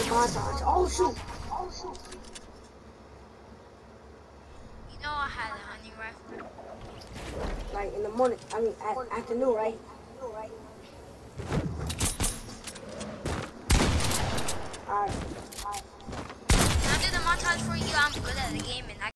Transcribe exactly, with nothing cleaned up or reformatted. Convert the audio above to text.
montage. Oh shoot! Oh shoot! You know I had a hunting rifle. Like in the morning, I mean at afternoon, right? Alright. Can I do the montage for you? I'm good at the game and I